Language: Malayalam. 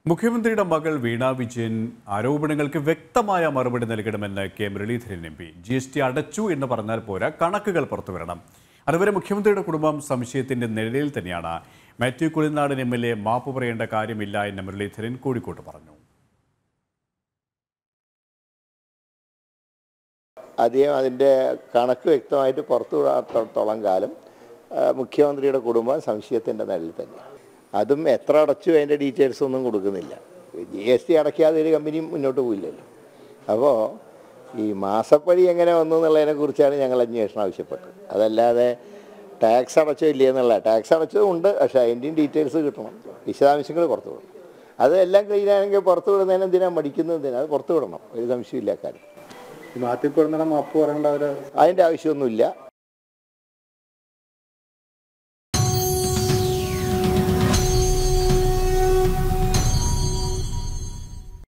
മുഖ്യമന്ത്രിയുടെ മകൾ വീണ വിജയൻ ആരോപണങ്ങൾക്ക് വ്യക്തമായ മറുപടി നൽകണമെന്ന് K Muraleedharan M P. GST അടച്ചു എന്ന് പറഞ്ഞാൽ പോരാ, കണക്കുകൾ പുറത്തുവരണം. അതുവരെ മുഖ്യമന്ത്രിയുടെ കുടുംബം സംശയത്തിന്റെ നിഴലിൽ തന്നെയാണ്. മാത്യു കുഴൽനാടൻ MLA മാപ്പ് പറയേണ്ട കാര്യമില്ല എന്ന് മുരളീധരൻ കോഴിക്കോട്ട് പറഞ്ഞു. അദ്ദേഹം അതിൻ്റെ കണക്ക് വ്യക്തമായിട്ട് പുറത്തു വിടാത്തോളം കാലം മുഖ്യമന്ത്രിയുടെ കുടുംബം സംശയത്തിൻ്റെ നിഴലിൽ തന്നെയാണ്. അതും എത്ര അടച്ചു അതിൻ്റെ ഡീറ്റെയിൽസ് ഒന്നും കൊടുക്കുന്നില്ല. GST അടയ്ക്കാതെ ഒരു കമ്പനിയും മുന്നോട്ട് പോയില്ലല്ലോ. അപ്പോൾ ഈ മാസപ്പടി എങ്ങനെ വന്നു എന്നുള്ളതിനെക്കുറിച്ചാണ് ഞങ്ങൾ അന്വേഷണം ആവശ്യപ്പെട്ടത്. അതല്ലാതെ ടാക്സ് അടച്ചോ ഇല്ലേ എന്നുള്ള, ടാക്സ് അടച്ചതും ഉണ്ട്, പക്ഷേ അതിൻ്റെയും ഡീറ്റെയിൽസ് കിട്ടണം, വിശദാംശങ്ങൾ പുറത്തു വിടണം. അതെല്ലാം ക്ലീനാണെങ്കിൽ പുറത്തു വിടുന്നതിന് എന്തിനാണ് മടിക്കുന്നതിന്? അത് പുറത്തു വിടണം, ഒരു സംശയമില്ല കാര്യം. മാത്യു കുഴൽനാടൻ മാപ്പ് പറയേണ്ട അതിൻ്റെ ആവശ്യമൊന്നുമില്ല.